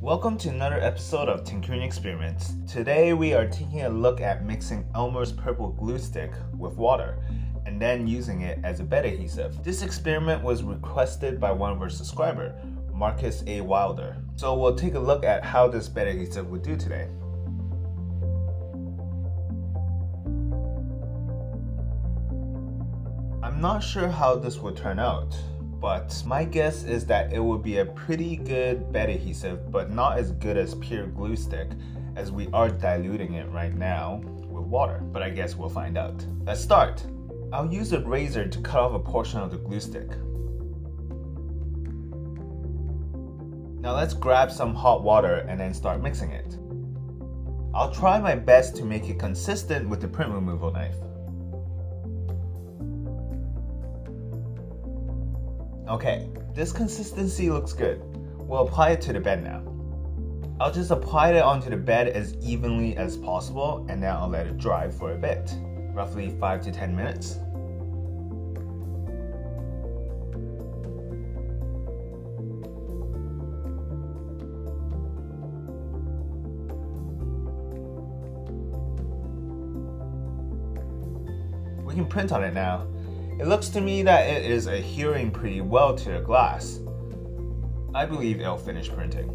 Welcome to another episode of Tinkerine Experiments. Today we are taking a look at mixing Elmer's purple glue stick with water and then using it as a bed adhesive. This experiment was requested by one of our subscribers, Marcus A. Wilder. So we'll take a look at how this bed adhesive would do today. I'm not sure how this would turn out, but my guess is that it would be a pretty good bed adhesive, but not as good as pure glue stick, as we are diluting it right now with water. But I guess we'll find out. Let's start. I'll use a razor to cut off a portion of the glue stick. Now let's grab some hot water and then start mixing it. I'll try my best to make it consistent with the print removal knife. Okay, this consistency looks good. We'll apply it to the bed now. I'll just apply it onto the bed as evenly as possible and then I'll let it dry for a bit, roughly 5 to 10 minutes. We can print on it now. It looks to me that it is adhering pretty well to the glass. I believe it'll finish printing.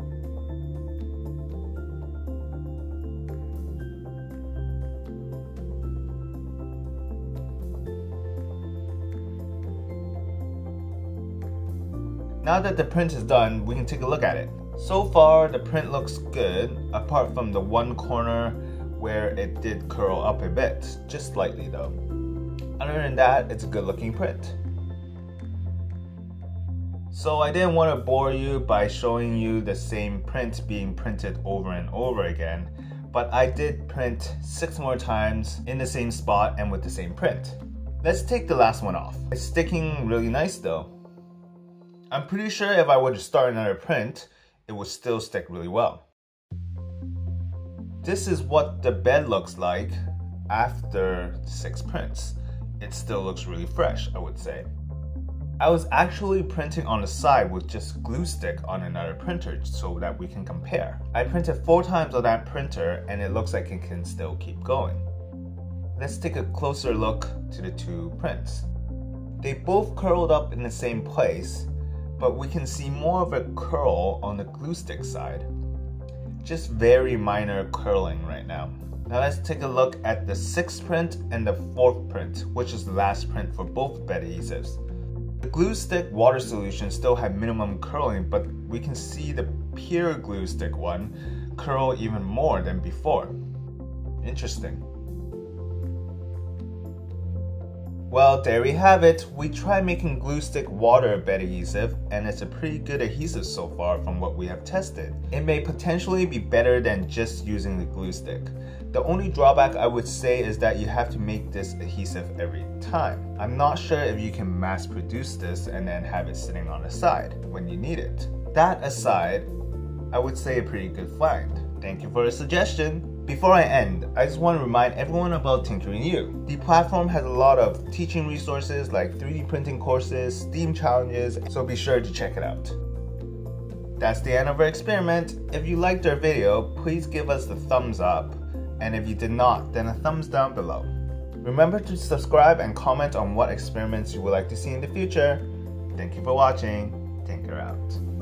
Now that the print is done, we can take a look at it. So far, the print looks good, apart from the one corner where it did curl up a bit, just slightly though. Other than that, it's a good looking print. So I didn't want to bore you by showing you the same print being printed over and over again, but I did print 6 more times in the same spot and with the same print. Let's take the last one off. It's sticking really nice though. I'm pretty sure if I were to start another print, it would still stick really well. This is what the bed looks like after 6 prints. It still looks really fresh, I would say. I was actually printing on the side with just glue stick on another printer so that we can compare. I printed 4 times on that printer and it looks like it can still keep going. Let's take a closer look to the 2 prints. They both curled up in the same place, but we can see more of a curl on the glue stick side. Just very minor curling right now. Now let's take a look at the 6th print and the 4th print, which is the last print for both bed adhesives. The glue stick water solution still had minimum curling, but we can see the pure glue stick one curl even more than before. Interesting. Well, there we have it. We tried making glue stick water bed adhesive and it's a pretty good adhesive so far from what we have tested. It may potentially be better than just using the glue stick. The only drawback I would say is that you have to make this adhesive every time. I'm not sure if you can mass produce this and then have it sitting on the side when you need it. That aside, I would say a pretty good find. Thank you for the suggestion. Before I end, I just want to remind everyone about Tinkerine U. The platform has a lot of teaching resources like 3D printing courses, STEAM challenges, so be sure to check it out. That's the end of our experiment. If you liked our video, please give us the thumbs up, and if you did not, then a thumbs down below. Remember to subscribe and comment on what experiments you would like to see in the future. Thank you for watching. Tinker out.